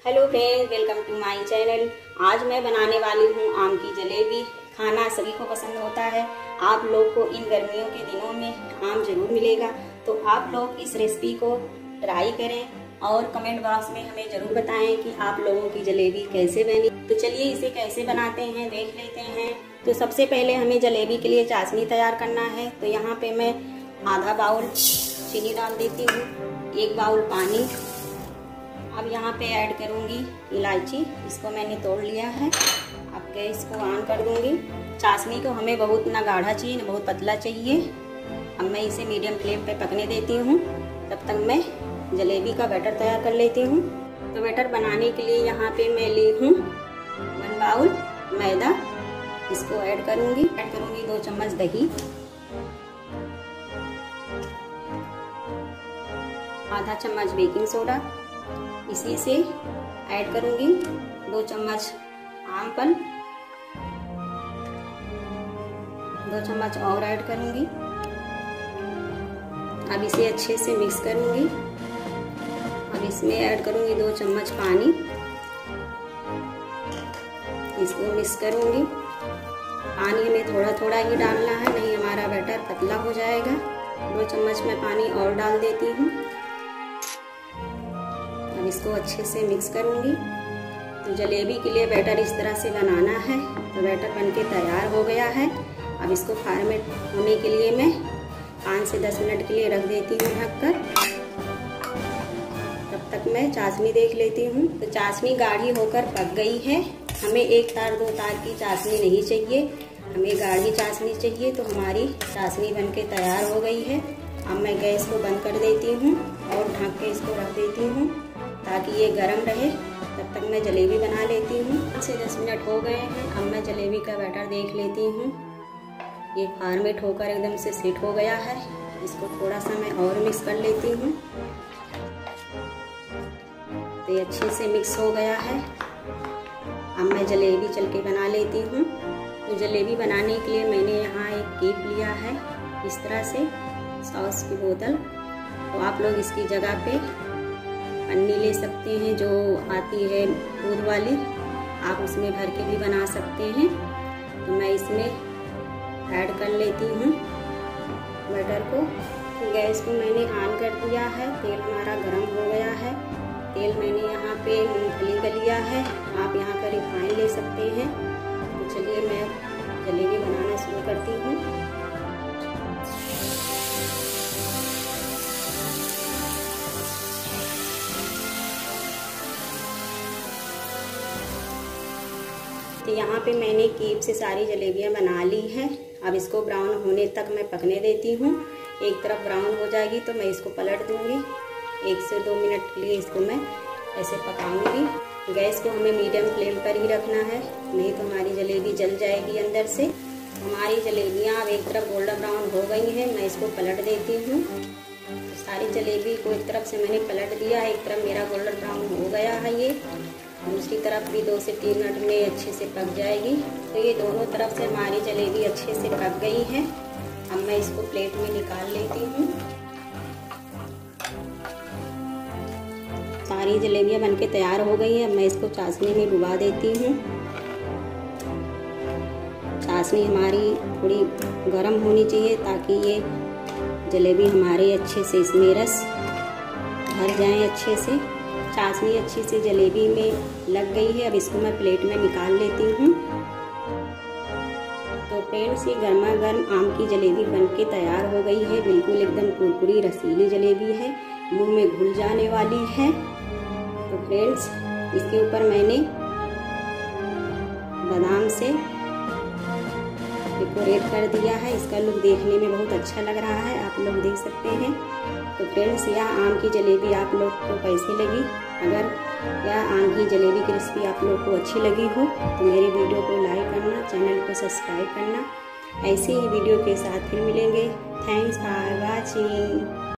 Hello friends, welcome to my channel. आज मैं बनाने वाली हूँ आम की जलेबी। खाना सभी को पसंद होता है। आप लोग को इन गर्मियों के दिनों में आम जरूर मिलेगा, तो आप लोग इस रेसिपी को ट्राई करें और कमेंट बॉक्स में हमें जरूर बताएं कि आप लोगों की जलेबी कैसे बनी। तो चलिए इसे कैसे बनाते हैं देख लेते हैं। तो सबसे पहले हमें जलेबी के लिए चाशनी तैयार करना है। तो यहाँ पे मैं आधा बाउल चीनी डाल देती हूँ, 1 बाउल पानी। अब यहाँ पे ऐड करूँगी इलायची, इसको मैंने तोड़ लिया है। अब गैस को ऑन कर दूँगी। चाशनी को हमें बहुत ना गाढ़ा चाहिए ना बहुत पतला चाहिए। अब मैं इसे मीडियम फ्लेम पे पकने देती हूँ। तब तक मैं जलेबी का बैटर तैयार कर लेती हूँ। तो बैटर बनाने के लिए यहाँ पे मैं ली हूँ 1 बाउल मैदा, इसको ऐड करूँगी। 2 चम्मच दही, आधा चम्मच बेकिंग सोडा, इसी से ऐड करूंगी 2 चम्मच आमपन, 2 चम्मच और ऐड करूंगी। अब इसे अच्छे से मिक्स करूंगी। अब इसमें ऐड करूंगी 2 चम्मच पानी, इसको मिक्स करूंगी। पानी हमें थोड़ा थोड़ा ही डालना है, नहीं हमारा बैटर पतला हो जाएगा। 2 चम्मच में पानी और डाल देती हूँ। अब इसको अच्छे से मिक्स करूंगी। तो जलेबी के लिए बैटर इस तरह से बनाना है। तो बैटर बनके तैयार हो गया है। अब इसको फॉर्मेट होने के लिए मैं 5 से 10 मिनट के लिए रख देती हूँ ढककर। तब तक मैं चाशनी देख लेती हूँ। तो चाशनी गाढ़ी होकर पक गई है। हमें 1 तार 2 तार की चाशनी नहीं चाहिए, हमें गाढ़ी चाशनी चाहिए। तो हमारी चाशनी बनके तैयार हो गई है। अब मैं गैस को बंद कर देती हूँ और ढक के इसको रख देती हूँ ताकि ये गर्म रहे। तब तक मैं जलेबी बना लेती हूँ। 5 से 10 मिनट हो गए हैं। अब मैं जलेबी का बैटर देख लेती हूँ। ये फॉर्मेट होकर एकदम से सेट हो गया है। इसको थोड़ा सा मैं और मिक्स कर लेती हूँ। तो ये अच्छे से मिक्स हो गया है। अब मैं जलेबी चल के बना लेती हूँ। तो जलेबी बनाने के लिए मैंने यहाँ एक कीप लिया है, इस तरह से सॉस की बोतल। तो आप लोग इसकी जगह पे पन्नी ले सकते हैं जो आती है दूध वाली, आप उसमें भर के भी बना सकते हैं। तो मैं इसमें ऐड कर लेती हूँ बटर को। तो गैस को मैंने ऑन कर दिया है। तेल हमारा गर्म हो गया है। तेल मैंने यहाँ पे मूंगफली का लिया है, आप यहाँ पर रिफाइन ले सकते हैं। तो चलिए मैं जलेबी बनाना शुरू करती हूँ। तो यहाँ पे मैंने कीप से सारी जलेबियाँ बना ली हैं। अब इसको ब्राउन होने तक मैं पकने देती हूँ। एक तरफ ब्राउन हो जाएगी तो मैं इसको पलट दूँगी। 1 से 2 मिनट के लिए इसको मैं ऐसे पकाऊंगी। गैस को हमें मीडियम फ्लेम पर ही रखना है, नहीं तो हमारी जलेबी जल जाएगी अंदर से। हमारी जलेबियाँ अब एक तरफ गोल्डन ब्राउन हो गई हैं। मैं इसको पलट देती हूँ। तो सारी जलेबी को एक तरफ से मैंने पलट दिया है, एक तरफ मेरा गोल्डन ब्राउन हो गया है। ये दूसरी तरफ भी 2 से 3 मिनट में अच्छे से पक जाएगी। तो ये दोनों तरफ से हमारी जलेबी अच्छे से पक गई है। अब मैं इसको प्लेट में निकाल लेती हूँ। सारी जलेबियाँ बनके तैयार हो गई है। अब मैं इसको चाशनी में डुबा देती हूँ। चाशनी हमारी थोड़ी गर्म होनी चाहिए ताकि ये जलेबी हमारे अच्छे से इसमें रस भर जाए अच्छे से। चाशनी अच्छी से जलेबी में लग गई है। अब इसको मैं प्लेट में निकाल लेती हूँ। तो फ्रेंड्स, ये गर्मा गर्म आम की जलेबी बनके तैयार हो गई है। बिल्कुल एकदम कुरकुरी रसीली जलेबी है, मुंह में घुल जाने वाली है। तो फ्रेंड्स, इसके ऊपर मैंने बादाम से डेकोरेट कर दिया है। इसका लुक देखने में बहुत अच्छा लग रहा है, आप लोग देख सकते हैं। तो फ्रेंड्स, यह आम की जलेबी आप लोग को कैसी लगी? अगर यह आम की जलेबी की रेसिपी आप लोग को अच्छी लगी हो तो मेरे वीडियो को लाइक करना, चैनल को सब्सक्राइब करना। ऐसे ही वीडियो के साथ फिर मिलेंगे। Thanks for watching.